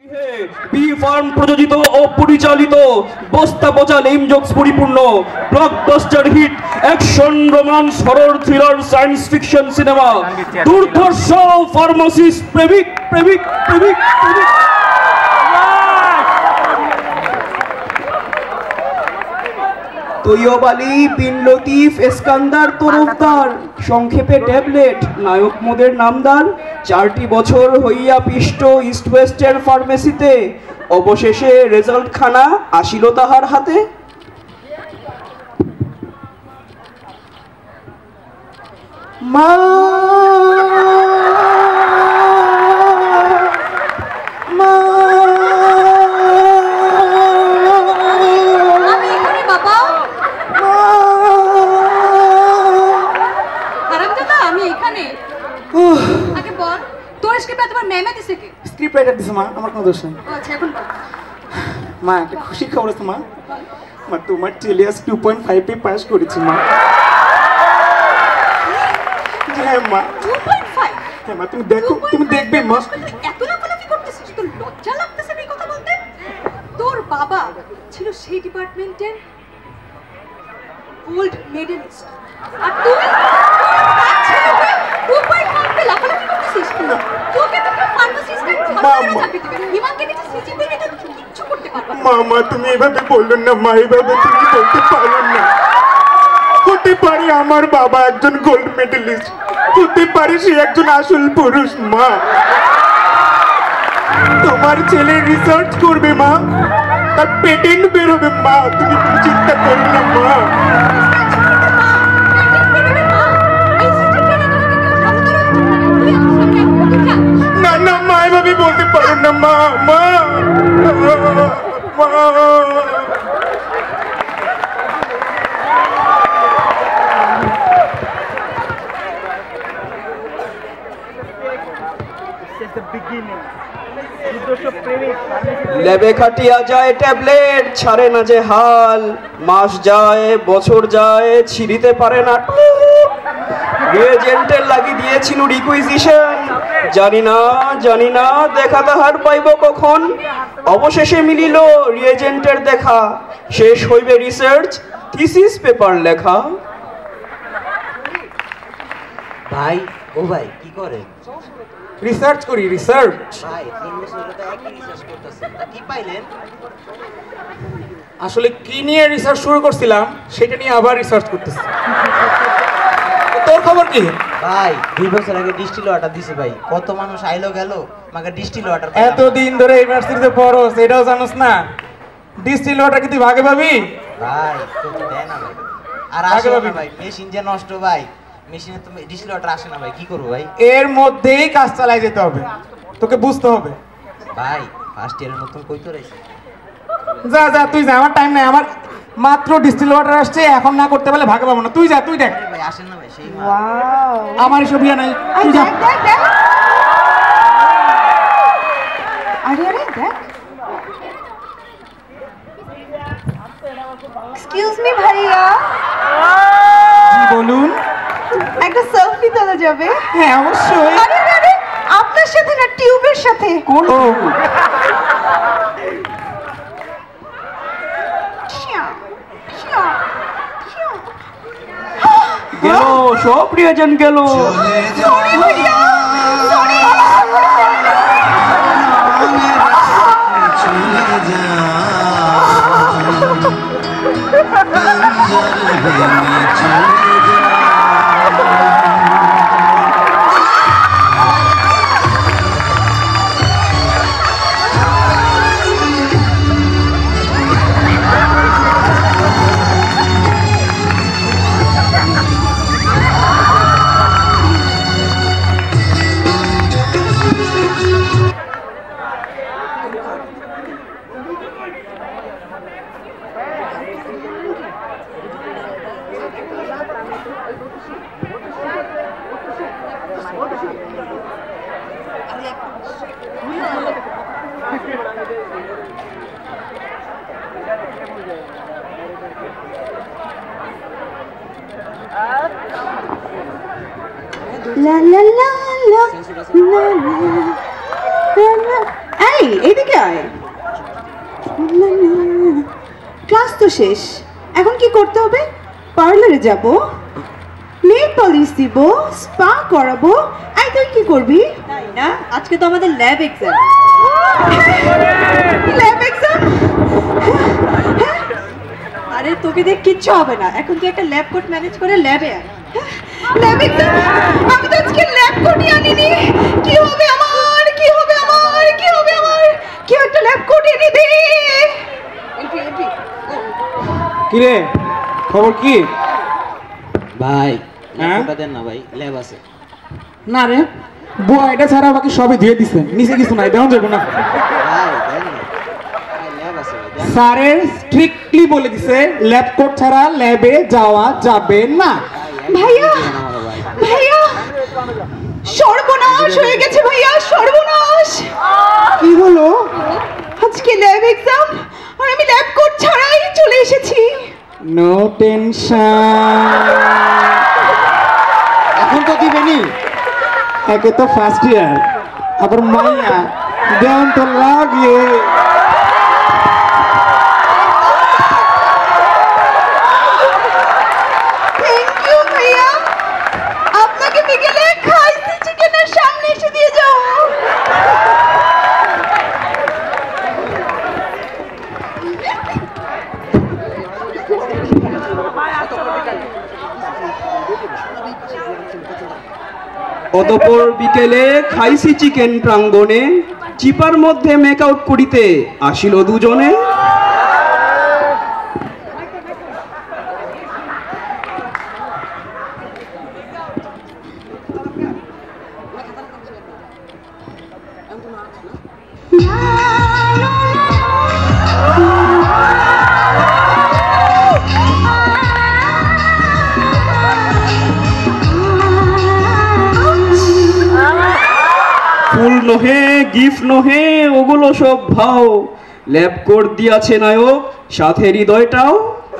B farm প্রযোজিত ও পরিচালিত বস্তা পচা নেম জোকস পরিপূর্ণ blockbuster hit action romance horror thriller science fiction cinema দুর্ধর্ষ ফার্মাসিস্ট প্রেমিক প্রেমিক প্রেমিক প্রেমিক তৈয়ব আলী বিন লতিফ এসকান্দার তরফদার সংক্ষেপে ট্যাবলেট নায়ক মোদের নামদার 4টি বছর হইয়া পিষ্ট ইস্ট ওয়েস্টের ফার্মেসিতে অবশেষে রেজাল্ট খানা আসিল তাহার হাতে মা স্ক্রিপ্ট রাইটার দিছে মা আমার কোনো দোষ নেই মা একটা খুশি খবর আছে মা মা তোমার টেলিয়াস 2.5 পে পাস করেছি মা হ্যাঁ মা 2.5 হ্যাঁ মা তুমি দেখো তুমি দেখবে মা এত লাফালাফি করতেছিস তোর লজ্জা লাগতেছে না এই কথা বলতে তোর বাবা ছিল সেই ডিপার্টমেন্টের গোল্ড মেডেলিস্ট আর তুই 2.5 পে লাফালাফি করতেছিস তোকে তো ফার্মাসিস্ট মামা তুমি এভাবে বললেন না মা এভাবে তুমি বলতে পারেন না হতে পারে আমার বাবা একজন গোল্ড মেডেলিস্ট হতে পারে সে একজন আসল পুরুষ মা তোমার ছেলে রিসার্চ করবে মা তার পেটেন্ট বেরোবে মা তুমি চিন্তা করো না মা না না মা এভাবে বলতে পারো না মা মা লেবে খাটিয়া যায় ট্যাবলেট ছাড়ে না যে হাল মাস যায় বছর যায় ছিড়িতে পারে না রিয়েজেন্টের লাগি দিয়েছিল রিকুইজিশন জানি না দেখা তাহার পাইব কখন অবশেষে মিলিল রিয়েজেন্টের দেখা শেষ হইবে রিসার্চ থিসিস পেপার লেখা ভাই ও ভাই কি করেন রিসার্চ করি রিসার্চ ভাই 3 বছর ধরে তো একই রিসার্চ করতেছেন তা কি পাইলেন আসলে কি নিয়ে রিসার্চ শুরু করছিলাম সেটা নিয়ে আবার রিসার্চ করতেছি তোর খবর কি ভাই 2 বছর আগে ডিস্টিল ওয়াটার দিছে ভাই কত মানুষ আইলো গেল মাকে ডিস্টিল ওয়াটার এত দিন ধরে ইউনিভার্সিটিতে পড়ছস এটাও জানোস না ডিস্টিল ওয়াটার কি তুই ভাগে পাবি ভাই তো দেয় না ভাই আর আসে না ভাই মেশিন যে নষ্ট ভাই মেশিনে তো ডিস্টিল ওয়াটার আসে না ভাই কি করব ভাই এর মধ্যেই কাজ চালাই যেতে হবে তোকে বুঝতে হবে ভাই ফার্স্ট ইয়ারের নতুন কই তো রইছে যা যা তুই যা আমার টাইম নাই আমার মাত্র ডিস্টিল ওয়াটার আসছে এখন না করতে পারলে ভাগে পাবো না তুই যা তুই দেখ ভাই আসেন না ভাই সেই ওয়াও আমার এসব ইয়া নাই তুই যা দেখ আরে দেখ এক্সকিউজ মি ভাইয়া জি বলুন একটা সেলফি তোলা যাবে হ্যাঁ অবশ্যই আরে আপনার সাথে না টিউবের সাথে কোন গেল সব রিয়েজেন্ট গেল সরি ভাইয়া sorry La la la la la la la. Hey, এই এইদিকে আয়। ক্লাস তো শেষ, এখন কি করতে হবে? পার্লারে যাব, নেল পলিশ দিব, স্পা করাবো। এই তুই কি করবি? তাই না, আজকে তো আমাদের ল্যাব এক্সাম। Lab exam? আরে তোকে দিয়ে কিচ্ছু হবে না, এখন তুই একটা ল্যাব কোট ম্যানেজ করে ল্যাবে আয়। Lab exam? আমি তো আজকে ল্যাব কোটই আনিনি। কি হবে আমার, কি হবে আমার, কি হবে আমার? কেউ একটা ল্যাব কোট এনে দে। কি রে, খবর কি? ভাই হ্যাঁ? ল্যাপটপটা দেন না ভাই, ল্যাব আছে। না রে, বুয়া এটা ছাড়া বাকি সবই ধুয়ে দিছে, নিচে কিছু নাই, দেওয়া যাবে না। ভাই দেন না ভাই, ল্যাব আছে ভাই, দেন। স্যারের স্ট্রিক্টলি বলে দিছে ল্যাব কোট ছাড়া ল্যাবে যাওয়া যাবে না। ভাইয়া, ভাইয়া, সর্বনাশ হয়ে গেছে ভাইয়া, সর্বনাশ। কি হলো? আজকে ল্যাব এক্সাম আর আমি ল্যাব কোট ছাড়াই চলে এসেছি। নো টেনশন, এখন তো দিবেনি। একে তো ফার্স্ট ইয়ার, আবার মাইয়া দেন তো লাগে। থ্যাংক ইউ ভাইয়া, আপনাকে বিকেলে খাইছি চিকেনের সামনে এসে দিয়ে যাও। অতঃপর বিকেলে খাইছি চিকেন প্রাঙ্গণে, চিপার মধ্যে মেকআউট করিতে আসিল দুজনে। ফুল নহে, গিফট নহে, ওগুলো সব ভাও। ল্যাব কোট দিয়াছে নায়ক, সাথে হৃদয়টাও।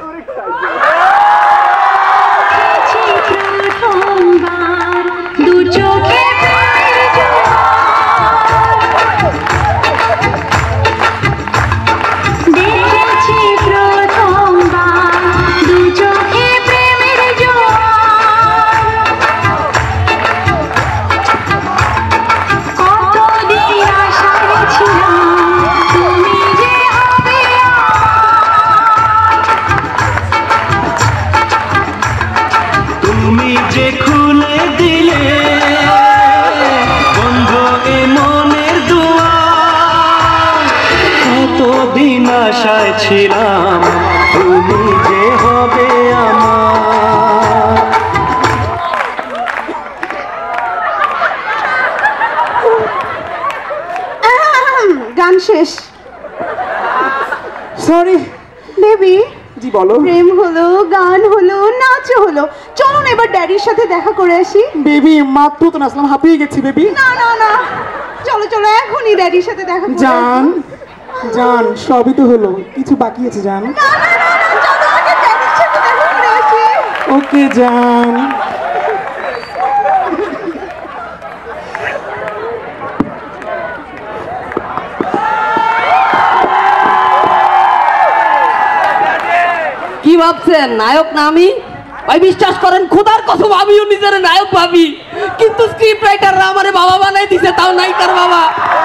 আশায় ছিলাম তুমি যে হবে আমার। গান শেষ। সরি বেবি, জি বলো। প্রেম হলো, গান হলো, নাচ হলো, চলো না এবার ড্যাডির সাথে দেখা করে আসি। বেবি মাত্র তো নাচলাম, হাঁপিয়ে গেছি বেবি। না না না, চলো চলো এখনই ড্যাডির সাথে দেখা করে জান জান, সবই তো হলো, কিছু বাকি আছে জান। না না না, চলো আগে ড্যাডির সাথে দেখা করে আসি। ওকে জান। কি ভাবছেন নায়ক না আমি? ভাই বিশ্বাস করেন, খোদার কসম আমিও নিজের নায়ক ভাবি, কিন্তু স্ক্রিপ্ট রাইটাররা আমারে বাবা বানাই দিছে, তাও নায়িকার বাবা।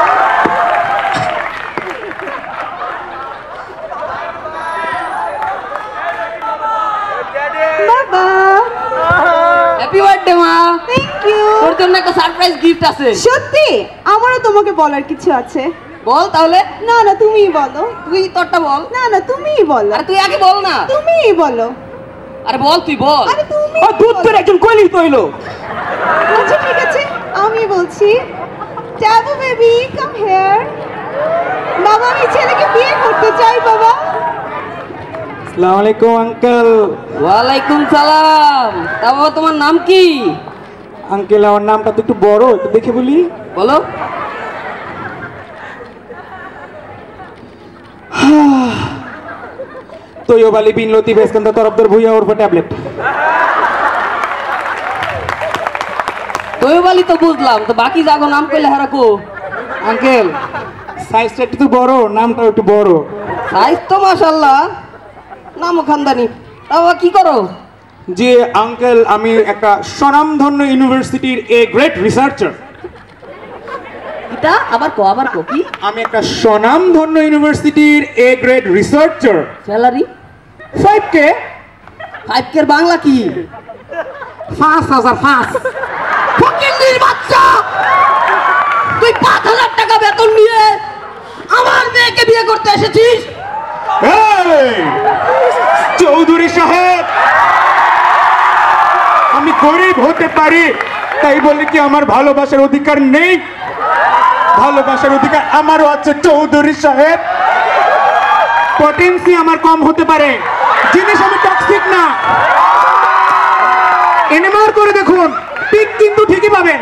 বাবা, হ্যাপি বার্থডে মা। Thank you. তোর জন্য একটা সারপ্রাইজ গিফট আছে। সত্যি? আমারও তোমাকে বলার কিছু আছে। বল তাহলে। না না, তুমিই বলো। তুই তোরটা বল। না না, তুমিই বলো। আরে তুই আগে বল না। তুমিই বলো। আরে বল, তুই বল। আরে তুমি দুধ করে একজন কইলেই তো হইলো। আচ্ছা ঠিক আছে, আমি বলছি। ট্যাবু বেবি, কাম হিয়ার। বাবা, আমি ছেলেকে বিয়ে করতে চাই বাবা। আসসালামু আলাইকুম আঙ্কেল। ওয়ালাইকুম সালাম। তা বাবা তোমার নাম কি? আঙ্কেল আমার নামটা তো একটু বড়, একটু দেখে বলি। বলো। তৈয়ব আলী বিন লতিফ ইস্কান্দার তরফদার ভুইয়া ওরফে ট্যাবলেট। তৈয়ব আলী তো বুঝলাম, তো বাকি জাগো নাম কইলে হারাকো। আঙ্কেল সাইজটা একটু বড়, নামটা একটু বড়। সাইজ তো মাশাআল্লাহ, নামও খানদানি। বাবা কি করো? জি আঙ্কেল, আমি একটা স্বনামধন্য ইউনিভার্সিটির এ গ্রেট রিসার্চার। এটা আবার কো কি? আমি একটা স্বনামধন্য ইউনিভার্সিটির A grade researcher. Salary 5K। 5K এর বাংলা কি? 5,005। ফকিন্নির বাচ্চা, তুই 5,000 টাকা বেতন নিয়ে আমার মেয়েকে বিয়ে করতে এসেছিস? এই চৌধুরী সাহেব, আমি গরিব হতে পারি তাই বলে কি আমার ভালোবাসার অধিকার নেই? ভালোবাসার অধিকার আমারও আছে চৌধুরী সাহেব। পটেন্সি আমার কম হতে পারে, জিনিস আমি টক্সিক না। এনএমআর করে দেখুন, ঠিক কিন্তু ঠিকই পাবেন।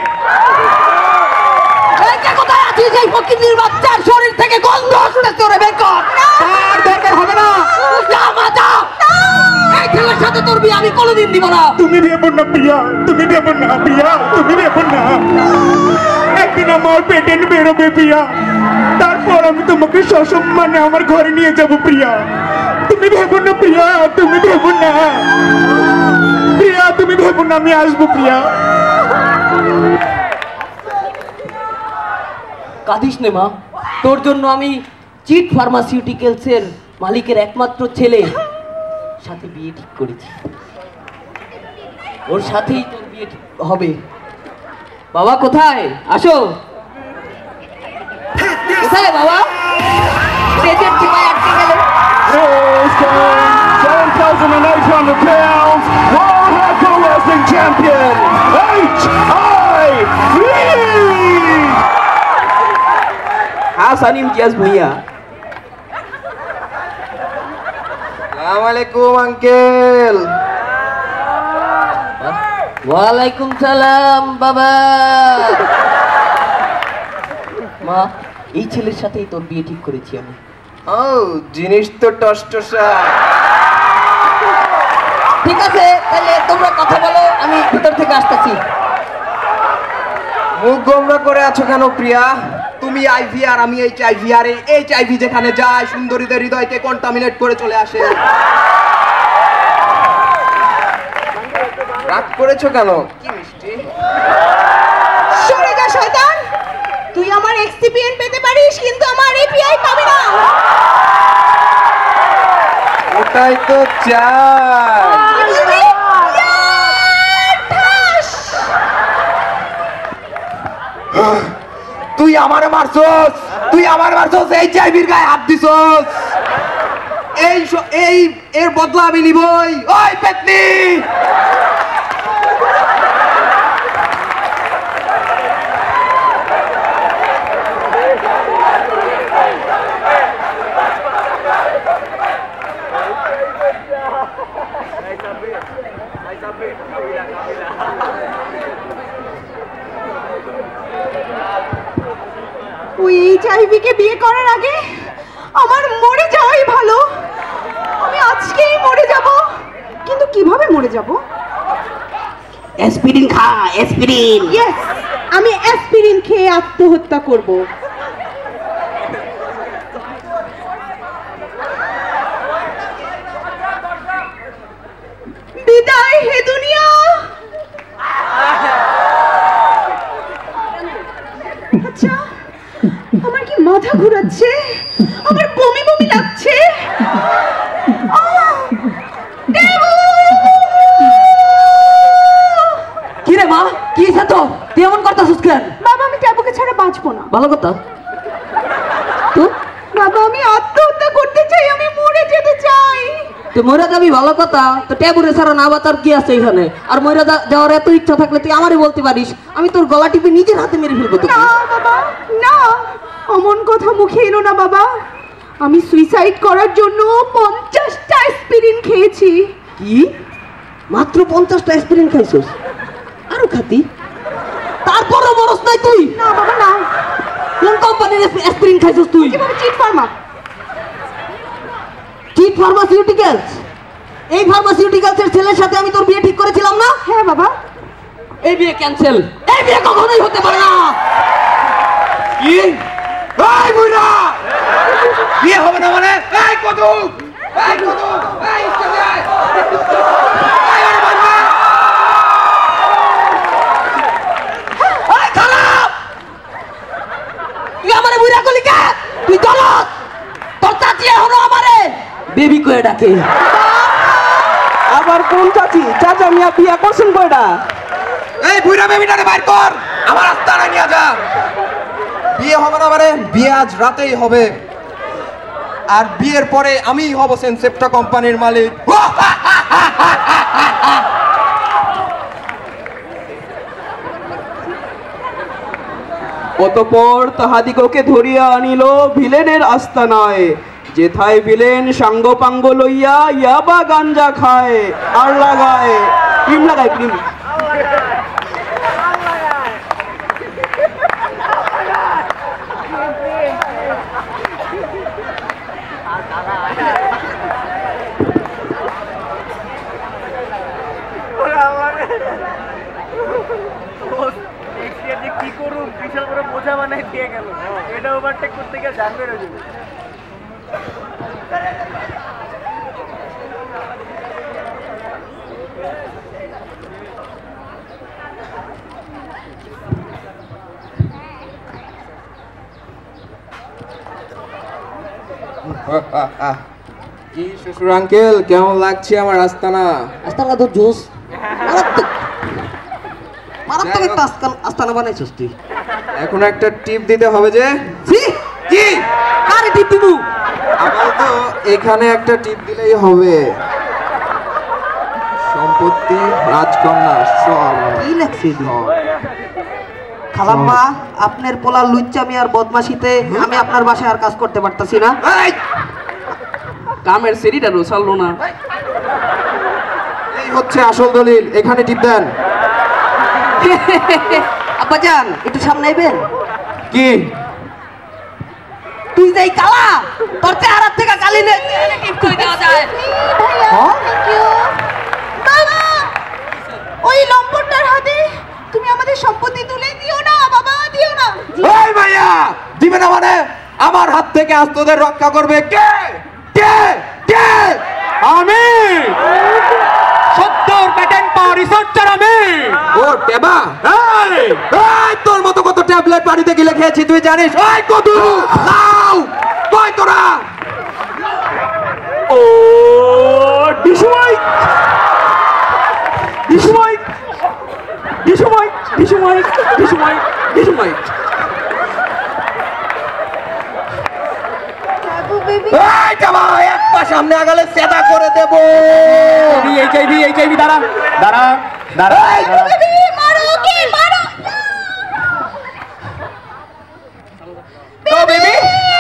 এই যে কোথায় আছিস? এই ফকিন্নির বাচ্চার শরীর থেকে গন্ধ আসতেছে, ওরে বের কর। আর দরকার হবে না। যা মা যা, এই ছেলের সাথে তোর বিয়ে আমি কোনোদিন দিব না। তুমি ভেবো না প্রিয়া, তুমি ভেবো না প্রিয়া, তুমি ভেবো না। একদিন আমার পেটেন্ট বেরোবে প্রিয়া, তারপর আমি তোমাকে সসম্মানে আমার ঘরে নিয়ে যাব প্রিয়া। তুমি ভেবো না প্রিয়া, তুমি ভেবো না প্রিয়া, তুমি ভেবো না, আমি আসবো প্রিয়া। কাঁদিস নে মা, তোর জন্য আমি চিট ফার্মাসিউটিক্যালস এর মালিকের একমাত্র ছেলে সাথে বিয়ে ঠিক করেছি। ওর সাথেই তোর বিয়ে ঠিক হবে। বাবা কোথায়? আসো। কোথায় বাবা? স্টেজের টিপায় আটকে গেলে। 7,800 pounds World Hardcore Wrestling Champion H.I.V. Hasan Imtiaz Bhuiya. আসসালামু আলাইকুম আঙ্কেল। ওয়ালাইকুম সালাম বাবা। মা, এই ছেলের সাথেই তোর বিয়ে ঠিক করেছি আমি। ও জিনিস তো টসটসা। ঠিক আছে, তাহলে তোমরা কথা বলো, আমি ভিতর থেকে আসতেছি। মুখ গোমরা করে আছো কেন প্রিয়া? তুমি আইভি আর আমি এইচআইভি, আর এইচআইভি যেখানে যায় সুন্দরীদের হৃদয়কে কন্টামিনেট করে চলে আসে। রাগ করেছো কেন? কি মিষ্টি। সরে যা শয়তান, তুই আমার এক্সিপিএন পেতে পারিস কিন্তু আমার এপিআই পাবি না। ওটাই তো চাই। তুই আমারে মারছস, তুই আমার মারছস, এইচআইভির গায়ে হাত দিছস। এই এর বদলা আমি নিবই। ওই পেতনি, ওই এইচআইভি কে বিয়ে করার আগে আমার মরে যাওয়াই ভালো। আমি আজকেই মরে যাব, কিন্তু কিভাবে মরে যাব? অ্যাসপিরিন খা, অ্যাসপিরিন। ইয়েস, আমি অ্যাসপিরিন খেয়ে আত্মহত্যা করব। বিদায় হে দুনিয়া। আচ্ছা, আমার কি মাথা ঘুরাচ্ছে, আমার বমি বমি লাগছে। কি রে মা, কি তো তুই এমন করতেছিস কেন? বাবা, আমি ট্যাবুকে ছাড়া বাঁচবো না। ভালো কথা তো। বাবা, আমি আত্মহত্যা করতে চাই, আমি মরে যেতে চাই। তুই মরে যাবি, ভালো কথা। তো ট্যাবুরে ছাড়া না বাঁচার কি আছে এখানে? আর মরে যাওয়ার এত ইচ্ছা থাকলে তুই আমারই বলতে পারিস, আমি তোর গলা টিপে নিজের হাতে মেরে ফেলবো তোকে। না বাবা, না, অমন কথা মুখে এনো না বাবা। আমি সুইসাইড করার জন্য 50টা অ্যাসপিরিন খেয়েছি। কি? মাত্র 50টা অ্যাসপিরিন খাইছস? আরো খাতি? তারপরও মরস নাই তুই? না বাবা, না। কোন কোম্পানির অ্যাসপিরিন খাইছস তুই? কিভাবে? Cheat pharma. Cheat pharmaceuticals? এই ফার্মাসিউটিক্যালসের ছেলের সাথে আমি তোর বিয়ে ঠিক করেছিলাম না? হ্যাঁ বাবা। এই বিয়ে ক্যান্সেল, এই বিয়ে কখনোই হতে পারে না। কি? এই বুড়া, বিয়ে হবে না মানে? এই কদু, এই কদু, এই স্টেজে আয়। এই আরে বাবা। এই খালা। তুই আমারে বুইরা কলি কে? তুই গলত। তোর চাচি এখনো আমারে বেবি কয়ে ডাকে। আবার কোন চাচি? চাচা মিয়া বিয়া করছেন কয়টা? এই বুইরা বেবিটারে বাইর কর, আমার আস্তানায় নিয়ে যা। বিয়ে হবে না মানে? বিয়ে আজ রাতেই হবে, আর বিয়ের পরে আমিই হব সেনসেপ্টা কোম্পানির মালিক। অতঃপর তাহাদিগকে ধরিয়া আনিল ভিলেনের আস্তানায়, যেথায় ভিলেন সাঙ্গ পাঙ্গ লইয়া ইয়াবা গাঞ্জা খায় আর লাগায় ক্রিম, লাগায় ক্রিম। কি করুন, বিশাল করে বোঝা বানায় দিয়ে গেল, এটা ওভারটেক করতে গিয়ে জান বেরো যাবে। কি শ্বশুর আঙ্কেল, কেমন লাগছে আমার আস্তানা? আস্তানা তো জোস, মারাত্মক মারাত্মক একটা আস্তানা বানাইছিস তুই। এখন একটা টিপ দিতে হবে যে। কি কারে টিপ দিবু? আপাতত এখানে একটা টিপ দিলেই হবে। সম্পত্তি, রাজকন্যা সব। কি লাগছে খালাম্মা, আপনার পোলার লুচ্চামি আর বদমাশিতে আমি আপনার বাসায় আর কাজ করতে পারতাছি না। কামের সেরিটা রোসালো না। এই হচ্ছে আসল দলিল, এখানে টিপ দেন। আব্বাজান একটু সামনে আইবেন। কি তুই যেই কালা, তোর চেহারা থেকে কালি টিপ করে দেওয়া যায়। বাবা, ওই লম্পটটার হাতে তুমি আমাদের সম্পত্তি তুলে দিও না বাবা, দিও না। এই ভাইয়া, দিবে না মানে? আমার হাত থেকে আজ তোদের রক্ষা করবে কে? কে? কে? আমি সত্তর প্যাটেন্ট পাওয়া রিসার্চার আমি। ও টেবা, এই তোর মতো কত ট্যাবলেট পানিতে গিলে খেয়েছি তুই জানিস? ওই কদু লাও কই তোরা? ও ডিসময় ডিসময় ডিসময় ডিসময় ডিসময় ডিসময়। এই টেবা, এক পা সামনে আগালে সেদা করে দেব। এইচআইভি দাঁড়া দাঁড়া দাঁড়া। মারো ওকে, মারো। তো বেবি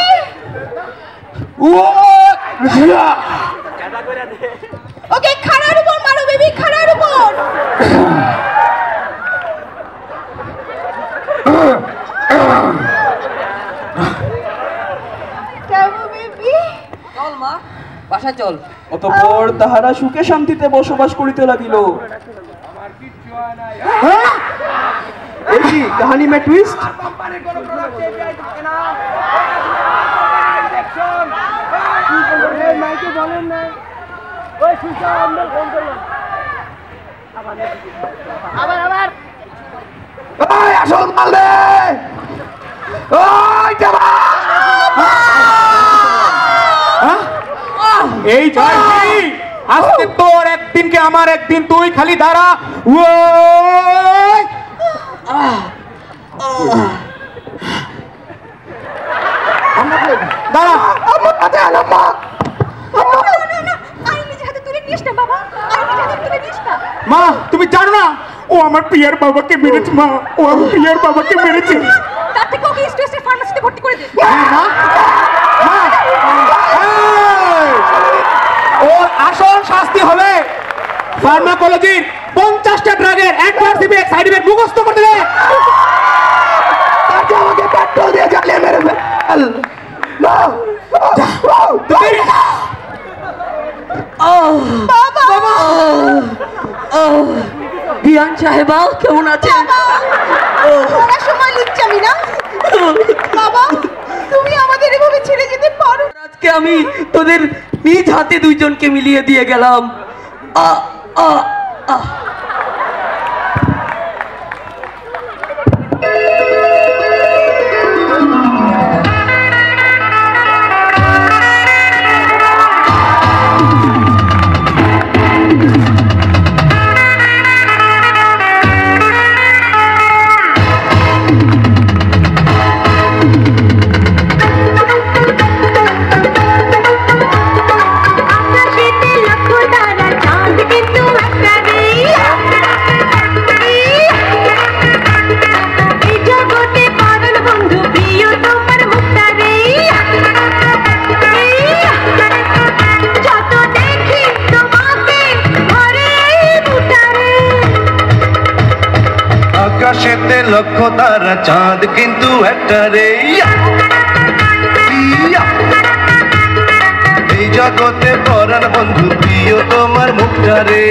ওকে খাড়ার উপর মারো বেবি, খাড়ার উপর। চল মা, বাসায় চল। অতঃপর তাহারা সুখে শান্তিতে বসবাস করিতে লাগিল। এই কি কাহিনী মে টুইস্ট? এই আসল মাল দে। ওই টেবা, এই জয় আজকে তোর একদিনকে আমার একদিন, তুই খালি দাঁড়া। ওই দাঁড়া। আমার কাছে আলাম্মা। মা তুমি জানো না, ও আমার প্রিয়ার বাবাকে মেরেছে। মা, ও আমার প্রিয়ার বাবাকে মেরেছে। তার থেকে ওকে স্ট্রেসের ফার্মেসিতে ভর্তি করে দে। মা, মা, এই, ওর আসল শাস্তি হবে ফার্মাকোলজির 50টা ড্রাগের অ্যাডভার্সিভ সাইড ইফেক্ট মুখস্থ করতে দে। তাকে আমাকে পেট্রোল দিয়ে জ্বালিয়ে মেরে ফেল। না, তুই বিয়ান সাহেবা কেমন আছেন? সময় লিখছি আমি না বাবা, তুমি আমাদের এভাবে ছেড়ে যেতে পারো না। আজকে আমি তোদের নিজ হাতে দুইজনকে মিলিয়ে দিয়ে গেলাম। আ আ আ আকাশেতে লক্ষ তারা চাঁদ কিন্তু একটা রে। এই জগতে পরাণ বন্ধু প্রিয় তোমার মুখটা রে।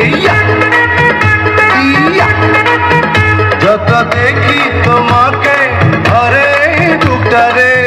যত দেখি তোমাকে ঘরে বুকটা রে।